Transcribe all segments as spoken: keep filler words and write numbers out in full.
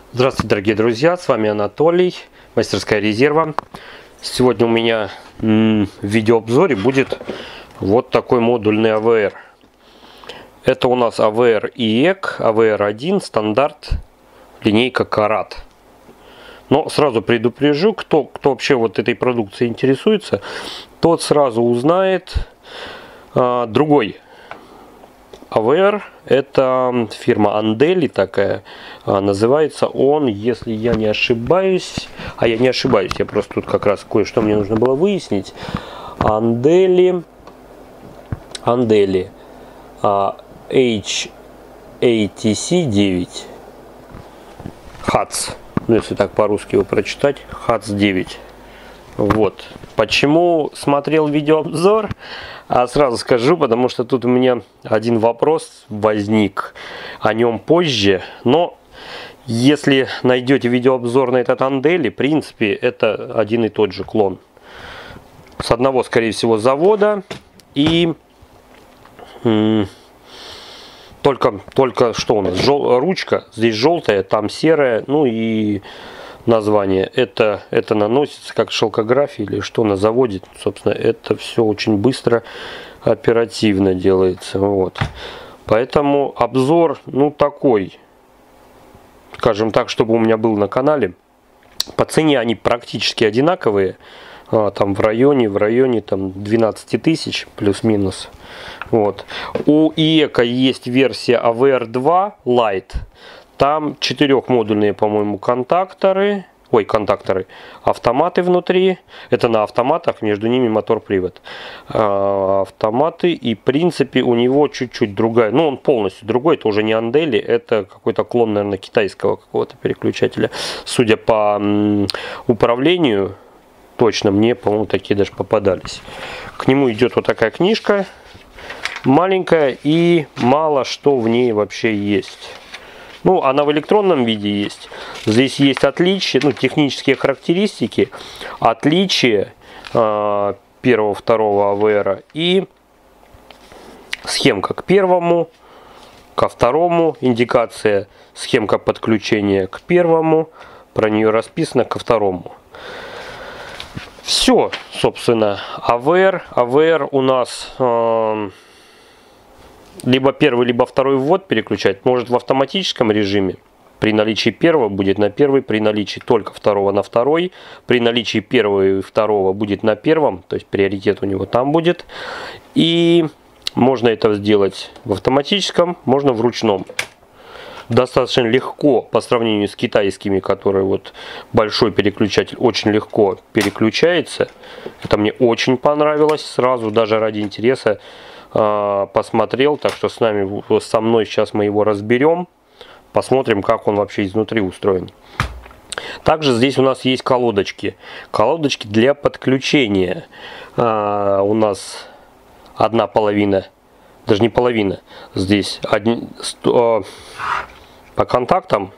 Здравствуйте, дорогие друзья, с вами Анатолий, мастерская резерва. Сегодня у меня в видеообзоре будет вот такой модульный а вэ эр. Это у нас а вэ эр и и си, а вэ эр один, стандарт, линейка Карат. Но сразу предупрежу, кто, кто вообще вот этой продукцией интересуется, тот сразу узнает а, другой а вэ эр. Это фирма Andeli такая, называется он, если я не ошибаюсь, а я не ошибаюсь, я просто тут как раз кое-что мне нужно было выяснить. Andeli, Andeli эйч эй ти си девять, хац, ну если так по-русски его прочитать, хац девять. Вот. Почему смотрел видеообзор? А сразу скажу, потому что тут у меня один вопрос возник, о нем позже. Но если найдете видеообзор на этот Andeli, в принципе, это один и тот же клон. С одного, скорее всего, завода. И только, только что у нас? Жел, ручка, здесь желтая, там серая, ну и название. Это, это наносится как шелкография или что на заводе. Собственно, это все очень быстро, оперативно делается. Вот. Поэтому обзор, ну, такой, скажем так, чтобы у меня был на канале. По цене они практически одинаковые. А, там в районе, в районе там двенадцати тысяч плюс-минус. Вот. У и и си есть версия а вэ эр два Lite. Там четырехмодульные, по-моему, контакторы, ой, контакторы, автоматы внутри. Это на автоматах, между ними мотор-привод. А, автоматы, и в принципе у него чуть-чуть другая, ну он полностью другой, это уже не Andeli, это какой-то клон, наверное, китайского какого-то переключателя. Судя по м, управлению, точно мне, по-моему, такие даже попадались. К нему идет вот такая книжка, маленькая, и мало что в ней вообще есть. Ну, она в электронном виде есть. Здесь есть отличия, ну, технические характеристики, отличия э, первого, второго а вэ эр и схемка к первому, ко второму, индикация, схемка подключения к первому, про нее расписано ко второму. Все, собственно, а вэ эр. а вэ эр у нас э, либо первый, либо второй ввод переключать. Может в автоматическом режиме. При наличии первого будет на первый, при наличии только второго на второй. При наличии первого и второго будет на первом, то есть приоритет у него там будет. И можно это сделать в автоматическом, можно в ручном. Достаточно легко по сравнению с китайскими, которые вот большой переключатель очень легко переключается. Это мне очень понравилось. Сразу даже ради интереса посмотрел, так что с нами, со мной сейчас мы его разберем, посмотрим, как он вообще изнутри устроен. Также здесь у нас есть колодочки, колодочки для подключения. А, у нас одна половина, даже не половина, здесь один, сто, по контактам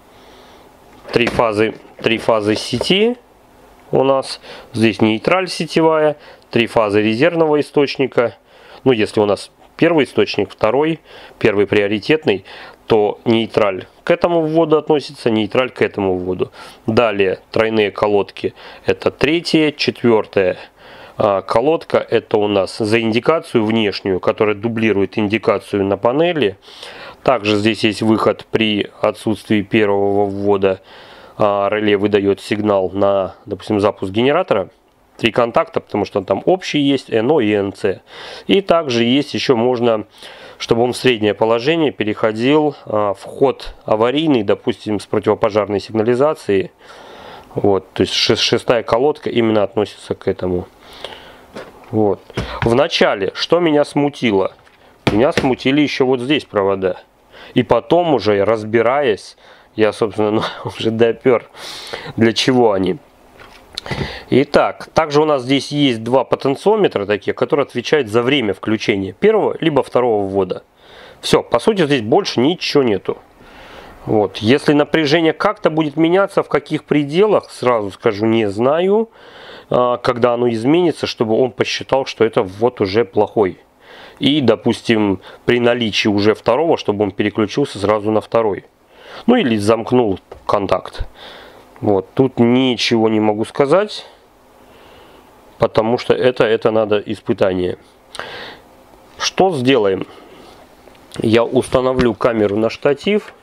три фазы, три фазы сети у нас, здесь нейтраль сетевая, три фазы резервного источника. Ну, если у нас первый источник, второй, первый приоритетный, то нейтраль к этому вводу относится, нейтраль к этому вводу. Далее тройные колодки, это третья, четвертая колодка, это у нас за индикацию внешнюю, которая дублирует индикацию на панели. Также здесь есть выход при отсутствии первого ввода, реле выдает сигнал на, допустим, запуск генератора. Три контакта, потому что там общий есть, эн о и эн си. И также есть еще можно, чтобы он в среднее положение переходил, а, вход аварийный, допустим, с противопожарной сигнализацией. Вот, то есть шестая колодка именно относится к этому. Вот. В начале, что меня смутило? Меня смутили еще вот здесь провода. И потом уже, разбираясь, я, собственно, ну, уже допер, для чего они. Итак, также у нас здесь есть два потенциометра такие, которые отвечают за время включения первого либо второго ввода. Все, по сути здесь больше ничего нету. Вот. Если напряжение как-то будет меняться, в каких пределах, сразу скажу, не знаю, когда оно изменится, чтобы он посчитал, что это ввод уже плохой. И, допустим, при наличии уже второго, чтобы он переключился сразу на второй. Ну или замкнул контакт. Вот, тут ничего не могу сказать, потому что это, это надо испытание. Что сделаем? Я установлю камеру на штатив.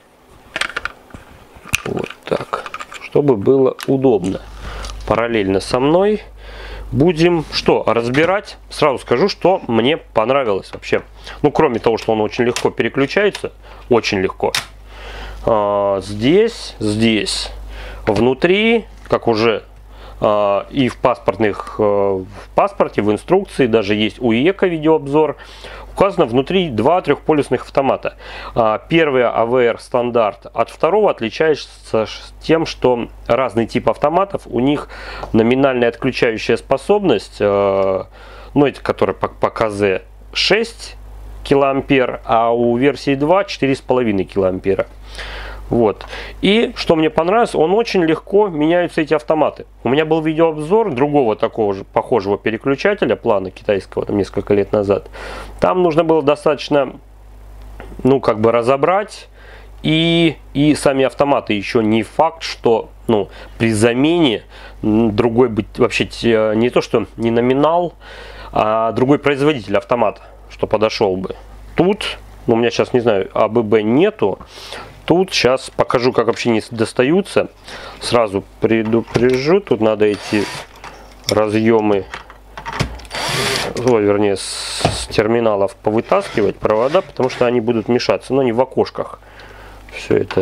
Вот так, чтобы было удобно. Параллельно со мной будем что, разбирать. Сразу скажу, что мне понравилось вообще. Ну, кроме того, что он очень легко переключается, очень легко. А, здесь, здесь, внутри, как уже а, и в паспортных, а, в паспорте, в инструкции, даже есть у ИЭКа видеообзор, указано внутри два трехполюсных автомата. Первый эй ви ар стандарт от второго отличается тем, что разный тип автоматов, у них номинальная отключающая способность, ну эти, которые по, по КЗ, шесть килоампер, а у версии два четыре с половиной килоампера. Вот. И что мне понравилось, он очень легко меняются эти автоматы. У меня был видеообзор другого такого же похожего переключателя, плана китайского, там несколько лет назад. Там нужно было достаточно, ну, как бы разобрать. И, и сами автоматы еще не факт, что, ну, при замене другой быть вообще не то, что не номинал, а другой производитель автомата, что подошел бы. Тут, ну, у меня сейчас, не знаю, АББ нету. Тут сейчас покажу, как вообще не достаются. Сразу предупрежу, тут надо эти разъемы, ой, вернее, с терминалов повытаскивать провода, потому что они будут мешаться, но не в окошках. Все это.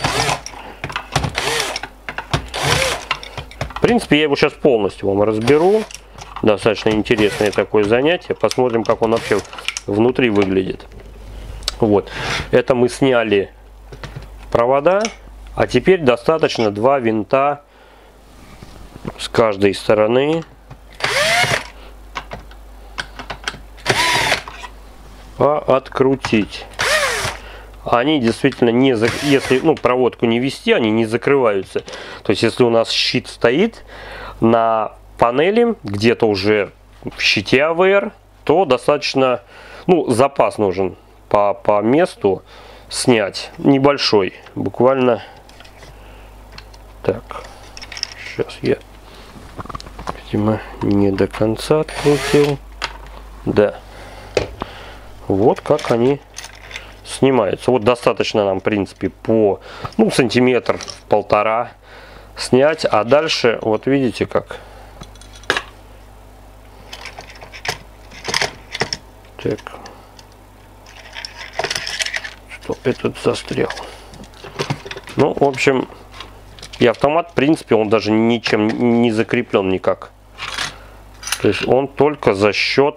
В принципе, я его сейчас полностью вам разберу. Достаточно интересное такое занятие. Посмотрим, как он вообще внутри выглядит. Вот. Это мы сняли провода, а теперь достаточно два винта с каждой стороны открутить. Они действительно не, если, ну, проводку не вести, они не закрываются. То есть если у нас щит стоит на панели, где-то уже в щите эй ви ар, то достаточно, ну, запас нужен по, по месту снять небольшой, буквально. Так, сейчас я, видимо, не до конца открутил. Да, вот как они снимаются. Вот достаточно нам, в принципе, по, ну, сантиметр полтора снять, а дальше вот видите как. Так. Что этот застрял. Ну, в общем, и автомат, в принципе, он даже ничем не закреплен никак. То есть он только за счет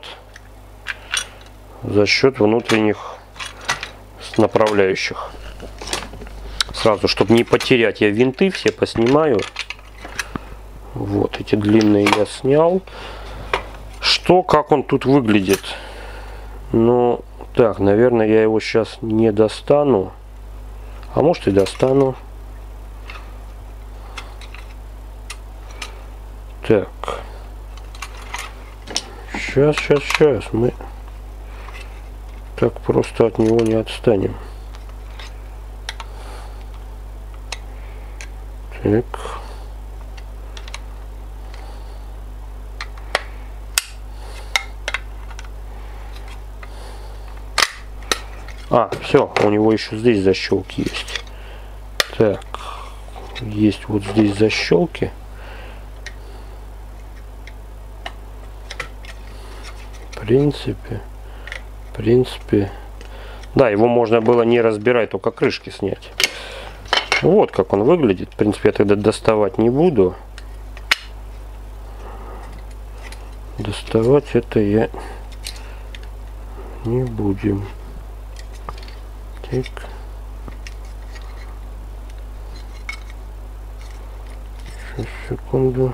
за счет внутренних направляющих. Сразу, чтобы не потерять, я винты все поснимаю. Вот эти длинные я снял. Что, как он тут выглядит? Ну, так, наверное, я его сейчас не достану. А может и достану. Так. Сейчас, сейчас, сейчас. Мы так просто от него не отстанем. Так. А, все, у него еще здесь защелки есть. Так, есть вот здесь защелки. В принципе, в принципе, да, его можно было не разбирать, только крышки снять. Вот как он выглядит. В принципе, я тогда доставать не буду. Доставать это я не будем. Так. Сейчас, секунду.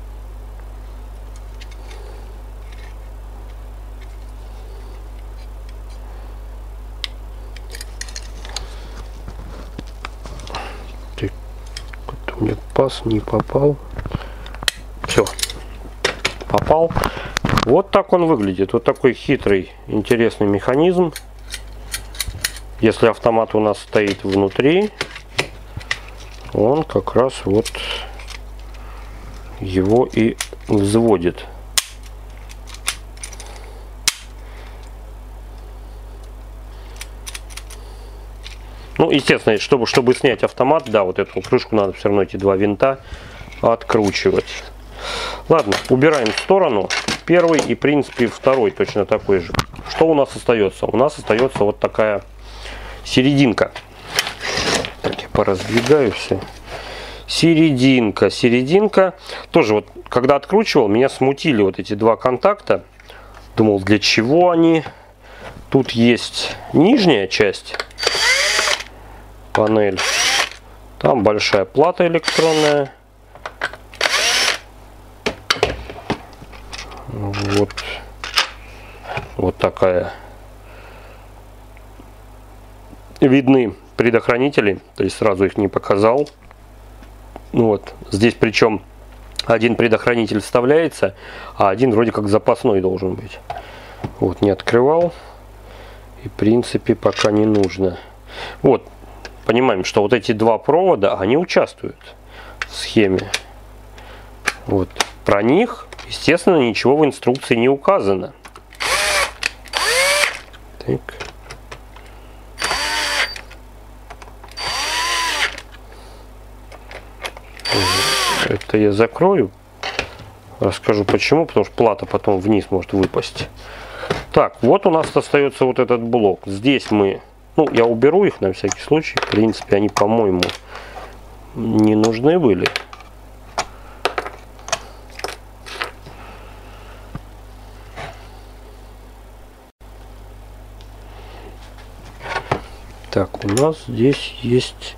Так, вот у меня паз не попал. Все, попал. Вот так он выглядит. Вот такой хитрый, интересный механизм. Если автомат у нас стоит внутри, он как раз вот его и взводит. Ну, естественно, чтобы, чтобы снять автомат, да, вот эту крышку надо все равно эти два винта откручивать. Ладно, убираем в сторону. Первый и, в принципе, второй точно такой же. Что у нас остается? У нас остается вот такая серединка. Так, я пораздвигаю все. Серединка, серединка. Тоже вот, когда откручивал, меня смутили вот эти два контакта. Думал, для чего они? Тут есть нижняя часть. Панель. Там большая плата электронная. Вот. Вот такая. Видны предохранители. То есть сразу их не показал. Вот. Здесь причем один предохранитель вставляется, а один вроде как запасной должен быть. Вот, не открывал. И в принципе пока не нужно. Вот. Понимаем, что вот эти два провода, они участвуют в схеме. Вот. Про них, естественно, ничего в инструкции не указано. Так. Это я закрою. Расскажу почему. Потому что плата потом вниз может выпасть. Так, вот у нас остается вот этот блок. Здесь мы... Ну, я уберу их на всякий случай. В принципе, они, по-моему, не нужны были. Так, у нас здесь есть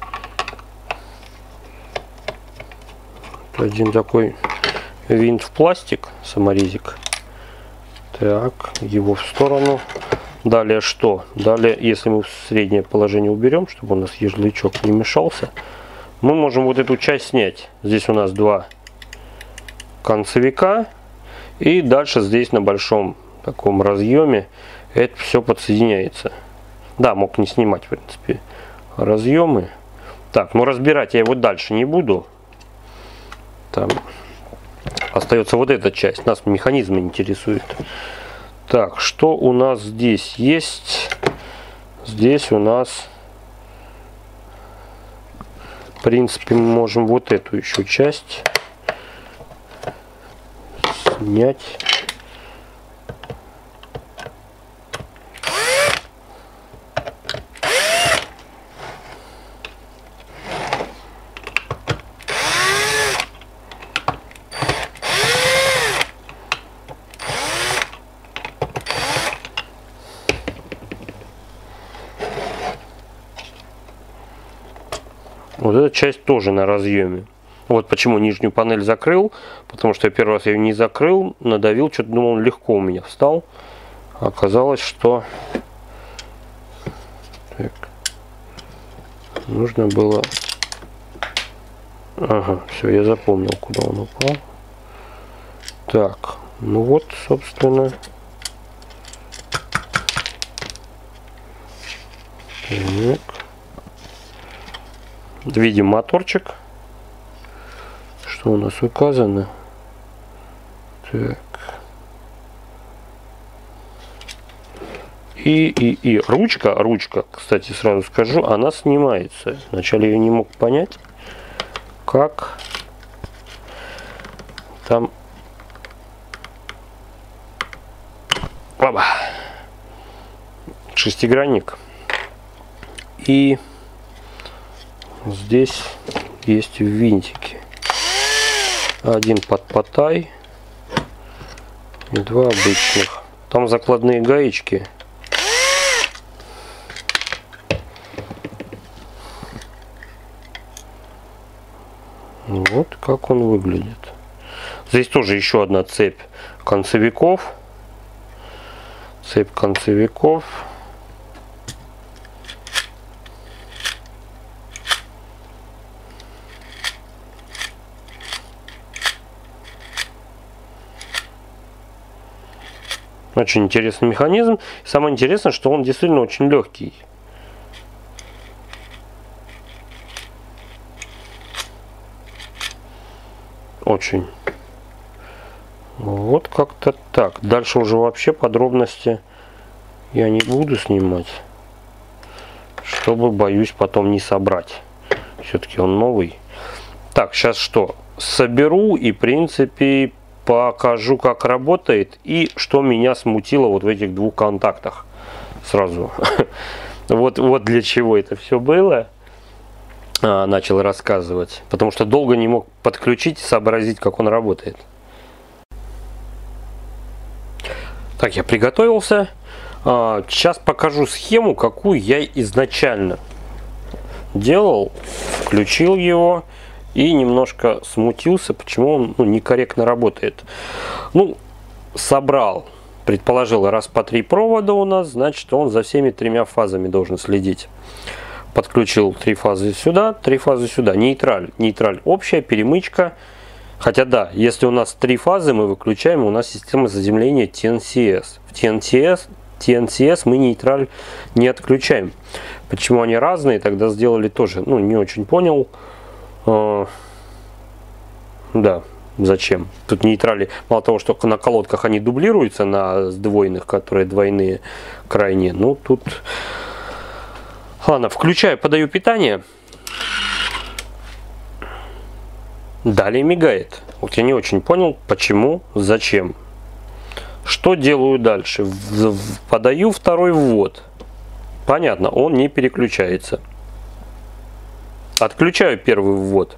один такой винт в пластик, саморезик. Так, его в сторону. Далее что? Далее, если мы в среднее положение уберем, чтобы у нас ярлычок не мешался, мы можем вот эту часть снять. Здесь у нас два концевика. И дальше здесь на большом таком разъеме это все подсоединяется. Да, мог не снимать, в принципе, разъемы. Так, ну разбирать я его дальше не буду. Там остается вот эта часть. Нас механизм интересует. Так, что у нас здесь есть? Здесь у нас, в принципе, мы можем вот эту еще часть снять. Вот эта часть тоже на разъеме. Вот почему нижнюю панель закрыл. Потому что я первый раз ее не закрыл. Надавил, что-то думал, он легко у меня встал. Оказалось, что так. Нужно было... Ага, все, я запомнил, куда он упал. Так, ну вот, собственно... Так. Видим моторчик. Что у нас указано? Так. И, и, и ручка, ручка, кстати, сразу скажу, она снимается. Вначале я не мог понять, как там... Оба. Шестигранник. И здесь есть винтики. Один под потай и два обычных. Там закладные гаечки. Вот как он выглядит. Здесь тоже еще одна цепь концевиков. Цепь концевиков. Очень интересный механизм. Самое интересное, что он действительно очень легкий. очень. Вот как-то так. Дальше уже вообще подробности я не буду снимать, чтобы, боюсь, потом не собрать. Все-таки он новый. Так, сейчас что? Соберу и, в принципе, покажу, как работает и что меня смутило вот в этих двух контактах. Сразу. Вот, вот для чего это все было. А, начал рассказывать. Потому что долго не мог подключить и сообразить, как он работает. Так, я приготовился. А, сейчас покажу схему, какую я изначально делал. Включил его и немножко смутился, почему он ну, некорректно работает. Ну, собрал. Предположил, раз по три провода у нас, значит, он за всеми тремя фазами должен следить. Подключил три фазы сюда, три фазы сюда. Нейтраль. Нейтраль общая, перемычка. Хотя да, если у нас три фазы мы выключаем, у нас система заземления ти эн си эс. В ти эн си эс, ти эн си эс мы нейтраль не отключаем. Почему они разные, тогда сделали тоже. Ну, не очень понял. А, да, зачем? Тут нейтрали, мало того, что на колодках они дублируются на сдвоенных, которые двойные крайние. Ну, тут... Ладно, включаю, подаю питание. Далее мигает. Вот я не очень понял, почему, зачем. Что делаю дальше? Подаю второй ввод. Понятно, он не переключается. Отключаю первый ввод.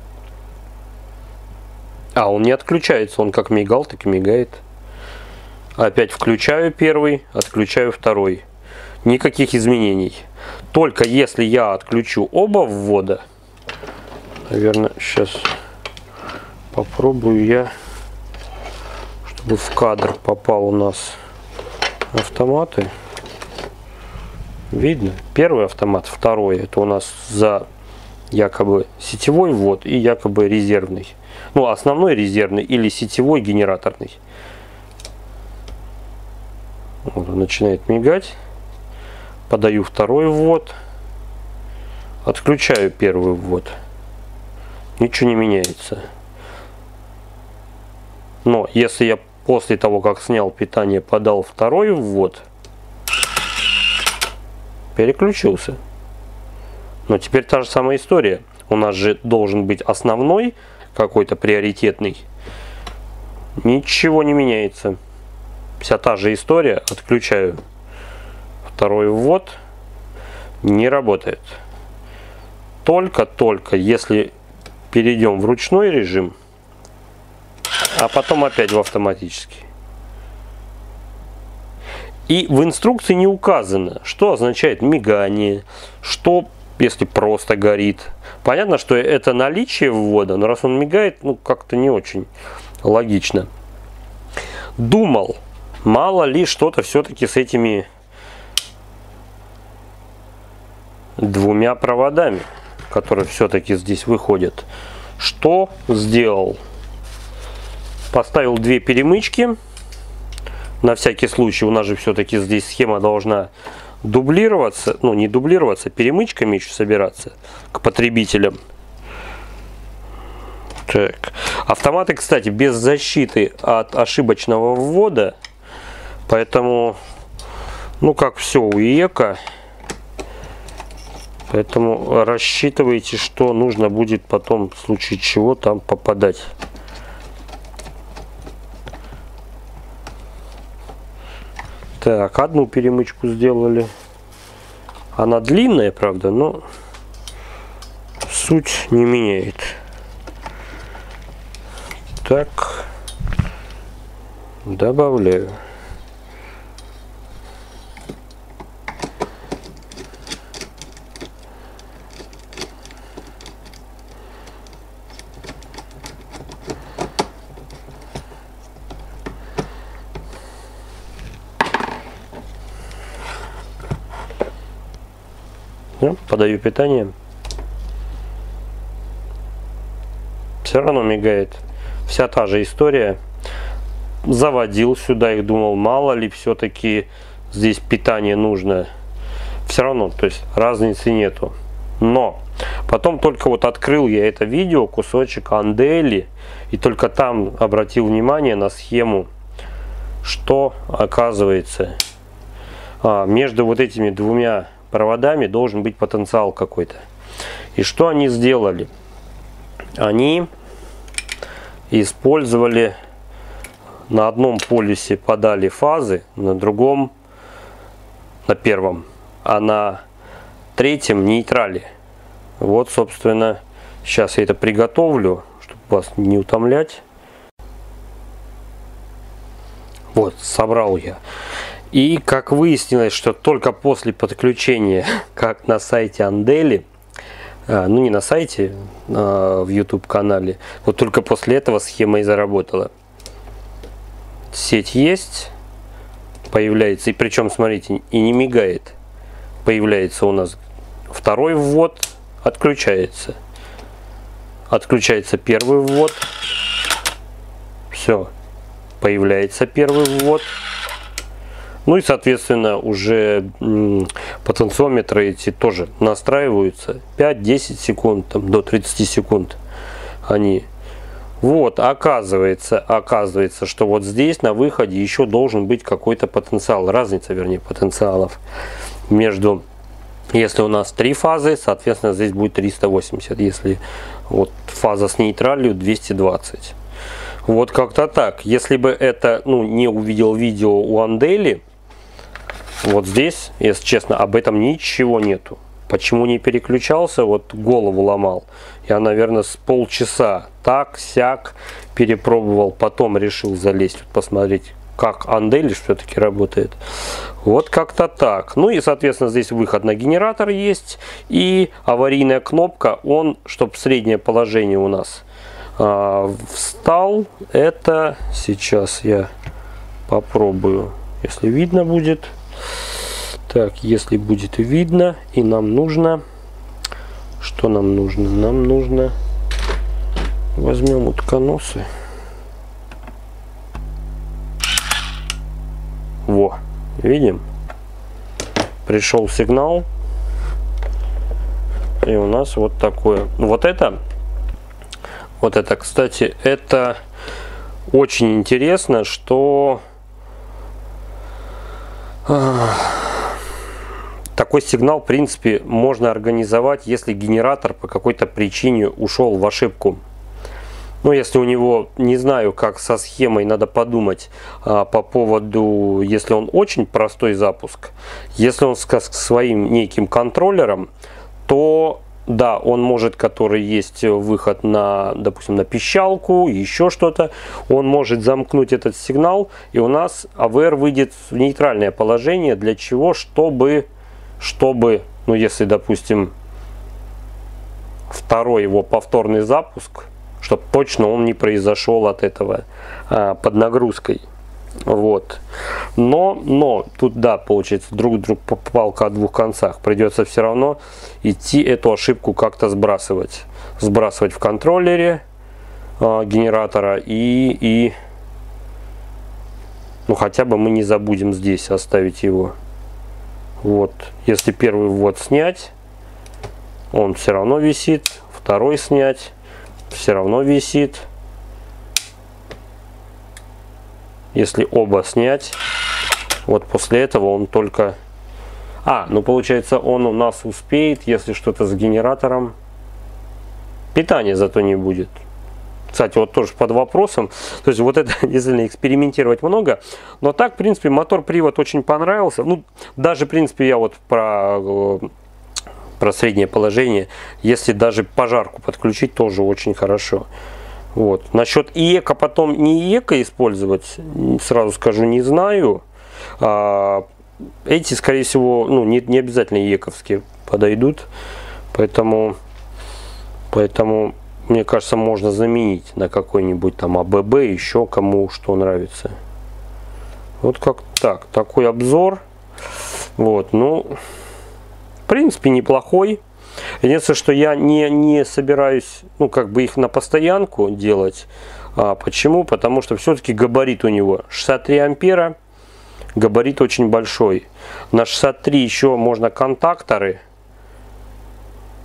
А, он не отключается, он как мигал, так и мигает. Опять включаю первый, отключаю второй. Никаких изменений. Только если я отключу оба ввода, наверное, сейчас попробую я, чтобы в кадр попал у нас автоматы. Видно? Первый автомат, второй, это у нас за якобы сетевой ввод и якобы резервный. Ну, основной резервный или сетевой генераторный. Вот, он начинает мигать. Подаю второй ввод. Отключаю первый ввод. Ничего не меняется. Но если я после того, как снял питание, подал второй ввод, переключился. Но теперь та же самая история. У нас же должен быть основной, какой-то приоритетный. Ничего не меняется. Вся та же история. Отключаю второй ввод. Не работает. Только-только если перейдем в ручной режим, а потом опять в автоматический. И в инструкции не указано, что означает мигание, что если просто горит. Понятно, что это наличие ввода, но раз он мигает, ну как-то не очень логично. Думал, мало ли что-то все-таки с этими двумя проводами, которые все-таки здесь выходят. Что сделал? Поставил две перемычки. На всякий случай, у нас же все-таки здесь схема должна дублироваться, ну не дублироваться, перемычками еще собираться к потребителям. Так. Автоматы, кстати, без защиты от ошибочного ввода, поэтому, ну как все у ИЭКа, поэтому рассчитывайте, что нужно будет потом в случае чего там попадать. Так, одну перемычку сделали. Она длинная, правда, но суть не меняет. Так, добавляю. Подаю питание. Все равно мигает. Вся та же история. Заводил сюда их, думал, мало ли все-таки здесь питание нужно. Все равно, то есть разницы нету. Но Потом только вот открыл я это видео, кусочек Andeli, и только там обратил внимание на схему, что оказывается а, между вот этими двумя проводами должен быть потенциал какой-то. И что они сделали? Они использовали, на одном полюсе подали фазы, на другом, на первом, а на третьем нейтрали. Вот, собственно, сейчас я это приготовлю, чтобы вас не утомлять. Вот, собрал я. И как выяснилось, что только после подключения, как на сайте Andeli, а, ну не на сайте, а в YouTube канале, вот только после этого схема и заработала. Сеть есть, появляется, и причем, смотрите, и не мигает. Появляется у нас второй ввод, отключается. Отключается первый ввод. Все. Появляется первый ввод. Ну и, соответственно, уже потенциометры эти тоже настраиваются. пять-десять секунд, там, до тридцати секунд они. Вот, оказывается, оказывается, что вот здесь на выходе еще должен быть какой-то потенциал. Разница, вернее, потенциалов между... Если у нас три фазы, соответственно, здесь будет триста восемьдесят. Если вот фаза с нейтралью, двести двадцать. Вот как-то так. Если бы это, ну, не увидел видео у Andeli, вот здесь, если честно, об этом ничего нету. Почему не переключался, вот голову ломал. Я, наверное, с полчаса так-сяк перепробовал, потом решил залезть, посмотреть, как Andeli все-таки работает. Вот как-то так. Ну и, соответственно, здесь выход на генератор есть. И аварийная кнопка, он, чтобы среднее положение у нас э, встал. Это сейчас я попробую, если видно будет. Так, если будет видно, и нам нужно... Что нам нужно? Нам нужно... Возьмем утконосы. Во, видим? Пришел сигнал. И у нас вот такое. Вот это, вот это, кстати, это очень интересно, что такой сигнал, в принципе, можно организовать, если генератор по какой-то причине ушел в ошибку. Ну, если у него, не знаю, как со схемой, надо подумать а, по поводу, если он очень простой запуск. Если он с, с своим неким контроллером, то да, он может, который есть выход на, допустим, на пищалку, еще что-то, он может замкнуть этот сигнал, и у нас эй ви ар выйдет в нейтральное положение. Для чего? Чтобы, чтобы, ну, если, допустим, второй его повторный запуск, чтобы точно он не произошел от этого а, под нагрузкой. Вот. Но, но тут, да, получается, друг друг палка о двух концах. Придется все равно идти эту ошибку как-то сбрасывать. Сбрасывать в контроллере а, генератора и, и ну, хотя бы мы не забудем здесь оставить его. Вот. Если первый ввод снять, он все равно висит. Второй снять, все равно висит. Если оба снять, вот после этого он только... А, ну получается, он у нас успеет, если что-то с генератором. Питания зато не будет. Кстати, вот тоже под вопросом. То есть вот это действительно экспериментировать много. Но так, в принципе, мотор-привод очень понравился. Ну, даже, в принципе, я вот про... про среднее положение, если даже пожарку подключить, тоже очень хорошо. Вот. Насчет ИЭКа потом не ИЭКа использовать, сразу скажу, не знаю. А, эти, скорее всего, ну, не, не обязательно ИЭКовские подойдут. Поэтому, поэтому, мне кажется, можно заменить на какой-нибудь там АББ, еще кому что нравится. Вот как так. Такой обзор. Вот, ну... В принципе, неплохой. Единственное, что я не, не собираюсь, ну, как бы их на постоянку делать. А, почему? Потому что все-таки габарит у него шестьдесят три ампера. Габарит очень большой. На шестьдесят три еще можно контакторы.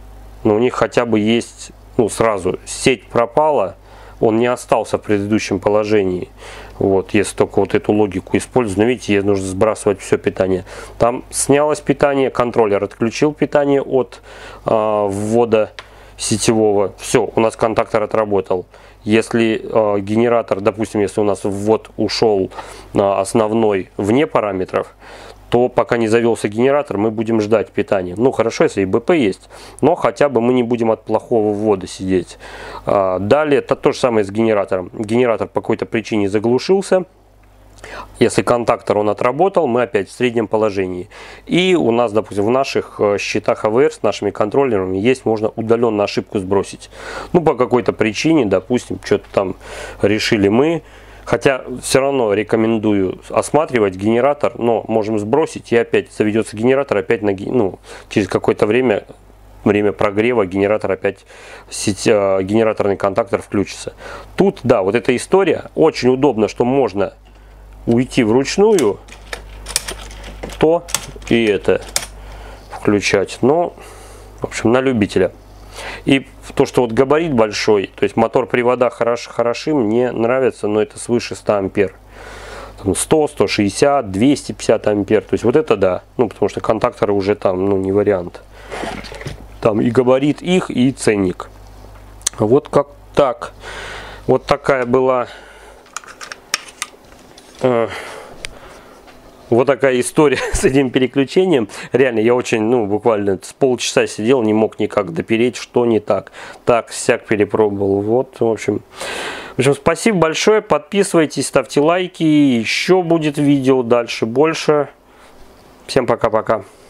но у них хотя бы есть, ну, сразу сеть пропала, он не остался в предыдущем положении. Вот, если только вот эту логику использовать, но видите, ей нужно сбрасывать все питание. Там снялось питание, контроллер отключил питание от э, ввода сетевого. Все, у нас контактор отработал. Если э, генератор, допустим, если у нас ввод ушел э, основной вне параметров, то пока не завелся генератор, мы будем ждать питания. Ну хорошо, если и бэ пэ есть, но хотя бы мы не будем от плохого ввода сидеть. А, далее, это то же самое с генератором. Генератор по какой-то причине заглушился. Если контактор он отработал, мы опять в среднем положении. И у нас, допустим, в наших счетах а вэ эр с нашими контроллерами есть, можно удаленно ошибку сбросить. Ну, по какой-то причине, допустим, что-то там решили мы. Хотя все равно рекомендую осматривать генератор, но можем сбросить, и опять заведется генератор, опять на, ну, через какое-то время, время прогрева генератор опять, сеть, э, генераторный контактор включится. Тут, да, вот эта история, очень удобно, что можно уйти вручную, то и это включать, но, в общем, на любителя. И то, что вот габарит большой, то есть мотор-привода хорош, хороши, мне нравится, но это свыше ста ампер. сто, сто шестьдесят, двести пятьдесят ампер. То есть вот это да. Ну, потому что контакторы уже там, ну, не вариант. Там и габарит их, и ценник. Вот как так. Вот такая была... Э, Вот такая история с этим переключением. Реально, я очень, ну, буквально с полчаса сидел, не мог никак допереть, что не так. Так, сяк перепробовал. Вот, в общем. В общем, спасибо большое. Подписывайтесь, ставьте лайки. Еще будет видео дальше больше. Всем пока-пока.